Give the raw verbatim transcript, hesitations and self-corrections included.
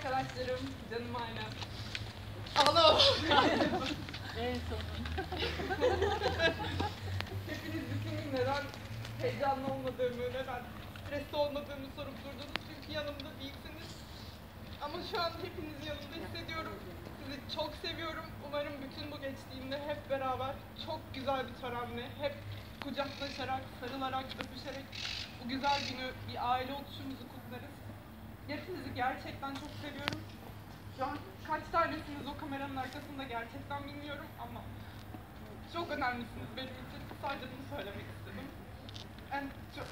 arkadaşlarım, canım ailem. Alo. En son. Hepiniz bütün gün neden heyecanlı olmadığımı, neden stresli olmadığımı sorup durdunuz. Çünkü yanımda değilsiniz. Ama şu an hepinizin yanında hissediyorum. Sizi çok seviyorum. Umarım bütün bu geçtiğimde hep beraber çok güzel bir törenle, hep kucaklaşarak, sarılarak, öpüşerek bu güzel günü, bir aile oluşumuzu kutlarız. Hepinizi gerçekten çok seviyorum. Şu an kaç tanesiniz o kameranın arkasında gerçekten bilmiyorum ama çok önemlisiniz benim için. Sadece bunu söylemek istedim. And çok,